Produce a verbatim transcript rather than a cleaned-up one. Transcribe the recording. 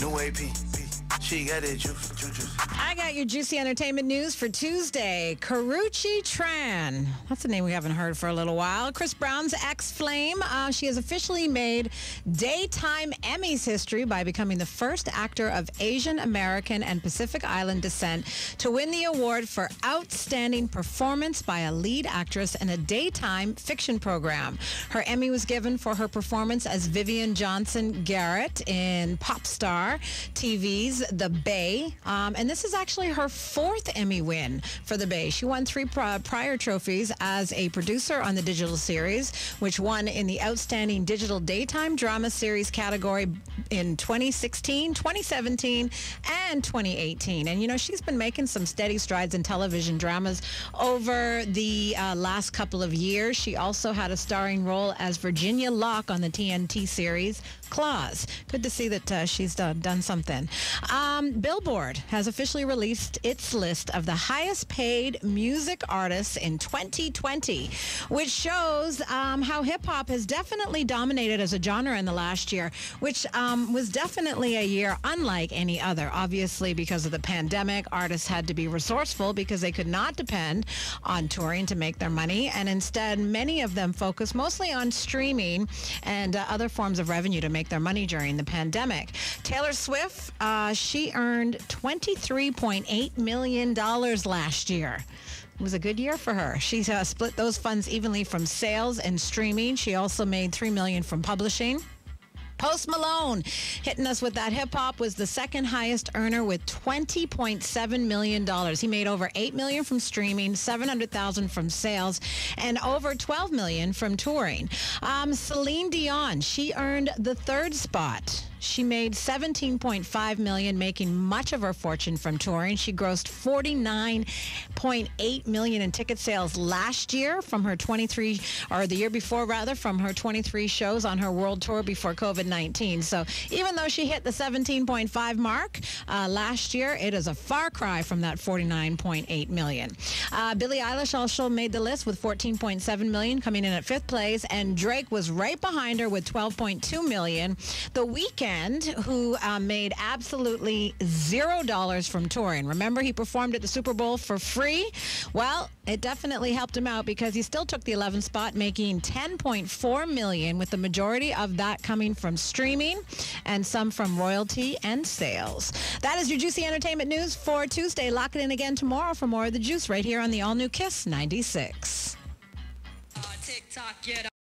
New A P. She got that juice, juice, juice. I got your juicy entertainment news for Tuesday. Karrueche Tran. That's a name we haven't heard for a little while. Chris Brown's ex-flame. Uh, she has officially made Daytime Emmys history by becoming the first actor of Asian American and Pacific Island descent to win the award for Outstanding Performance by a Lead Actress in a Daytime Fiction Program. Her Emmy was given for her performance as Vivian Johnson Garrett in Popstar T V's The Bay. Um, and this is actually her fourth Emmy win for The Bay. She won three pri- prior trophies as a producer on the digital series, which won in the Outstanding Digital Daytime Drama Series category in twenty sixteen, twenty seventeen, and twenty eighteen. And, you know, she's been making some steady strides in television dramas over the uh, last couple of years. She also had a starring role as Virginia Locke on the T N T series Claws. Good to see that uh, she's done, done something. Um, Billboard has officially released its list of the highest paid music artists in twenty twenty, which shows um, how hip-hop has definitely dominated as a genre in the last year, which um, was definitely a year unlike any other. Obviously, because of the pandemic, artists had to be resourceful because they could not depend on touring to make their money, and instead, many of them focused mostly on streaming and uh, other forms of revenue to make their money during the pandemic. Taylor Swift, uh, she earned twenty-three point eight million dollars last year. It was a good year for her. She uh, split those funds evenly from sales and streaming. She also made three million dollars from publishing. Post Malone, hitting us with that hip-hop, was the second highest earner with twenty point seven million dollars. He made over eight million dollars from streaming, seven hundred thousand dollars from sales, and over twelve million dollars from touring. Um, Celine Dion, she earned the third spot. She made seventeen point five million dollars, making much of her fortune from touring. She grossed forty-nine point eight million dollars in ticket sales last year from her twenty-three, or the year before rather, from her twenty-three shows on her world tour before COVID nineteen. So even though she hit the seventeen point five mark uh, last year, it is a far cry from that forty-nine point eight million dollars. Uh, Billie Eilish also made the list with fourteen point seven million dollars, coming in at fifth place, and Drake was right behind her with twelve point two million dollars. The Weeknd, who uh, made absolutely zero dollars from touring. Remember, he performed at the Super Bowl for free? Well, it definitely helped him out because he still took the eleventh spot, making ten point four million dollars, with the majority of that coming from streaming and some from royalty and sales. That is your juicy entertainment news for Tuesday. Lock it in again tomorrow for more of the juice right here on the all-new Kiss ninety-six. Uh, TikTok, get